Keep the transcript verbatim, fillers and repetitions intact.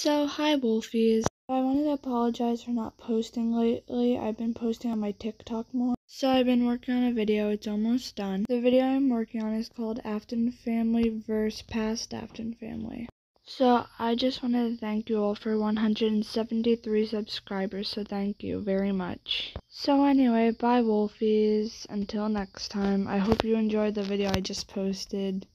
So, hi Wolfies. I wanted to apologize for not posting lately. I've been posting on my TikTok more. So I've been working on a video. It's almost done. The video I'm working on is called Afton Family versus Past Afton Family. So I just wanted to thank you all for one hundred seventy-three subscribers. So thank you very much. So anyway, bye Wolfies. Until next time. I hope you enjoyed the video I just posted.